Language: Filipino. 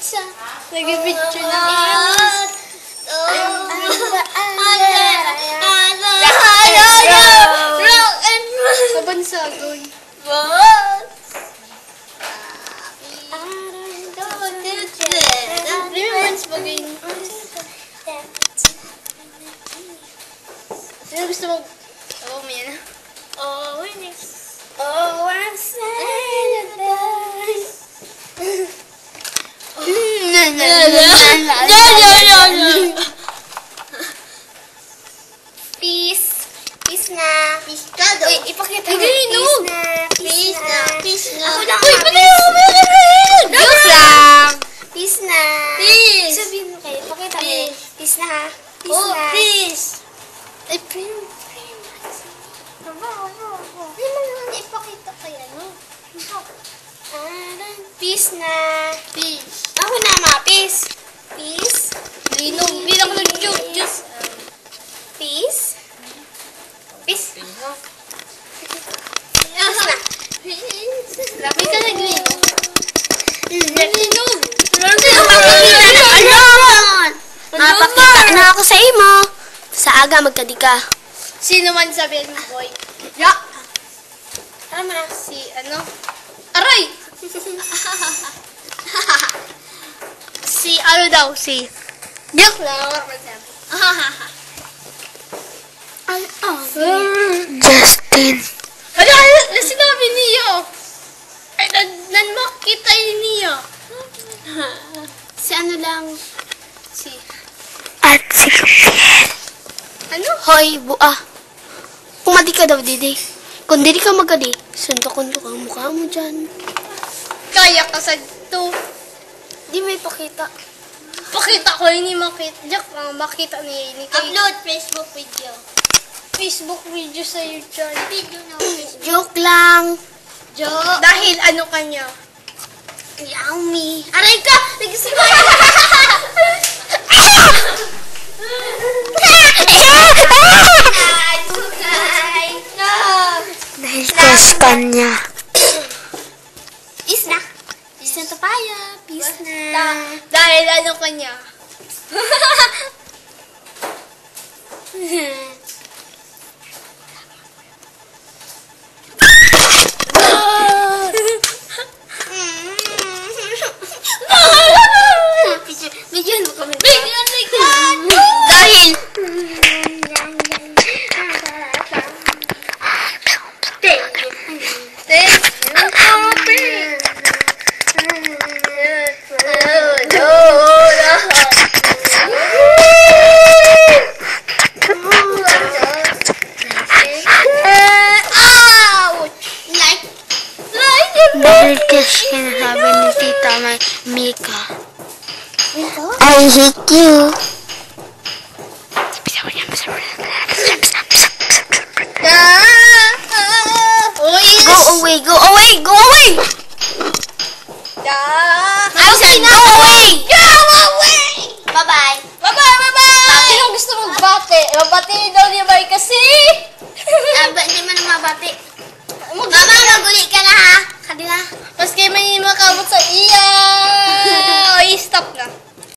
Nag-picture na. Kabansagon. Remembrance ba ganyan? Ano gusto mo? Oo, may yan. Oh, I'm sad. Peace. Peace na. Peace ka daw. Uy, ipakita mo. Peace na. Peace na. Ako na. Uy, pati ako. Joke lang. Peace na. Peace. Sabihin mo kayo. Pakita mo. Peace na ha. Peace na. Peace. Ay, print. Ipakita kayo, no? Peace na. Peace. Ako na, ma. Peace. Peace. Bilang ko nag-joke. Just. Peace. Peace. Peace na. Grabe ka nag-linog. Nag-linog. Mapakita na ako sa imo. Sa aga magkadi ka. Sino man sabihin mo, boy? Ya. Tama na. Si ano? Aray! Si ano daw? Si... Joke lang. Justin. Ano sinabi niyo? Ay, nanmakita niyo. Si ano lang? Si... At si Rhapil. Ano? Hoy, bua. Kumadi ka daw, Didi. Kung di ka magkadi, suntukon ko ang mukha mo dyan. Kaya ka sa to. Di may pakita. Pakita ko, hindi makita. Jack lang, makita niya ini. Upload Facebook video. Facebook video sa YouTube. Video na Facebook. Joke lang. Joke. Dahil ano kanya? Yummy. Aray ka! Nagsimay! Dahil crush kanya. Peace na. Peace na tayo. Peace na. Dahil ano kanya? Bigyan mo kami. Bigyan. Dahil dahil kasi sinasabi ni Tita Mika, I hate you. Go away. I said go away. Bye-bye. Sino gusto mong bate? Mabati daw niya ba kasi? Hindi man mabati.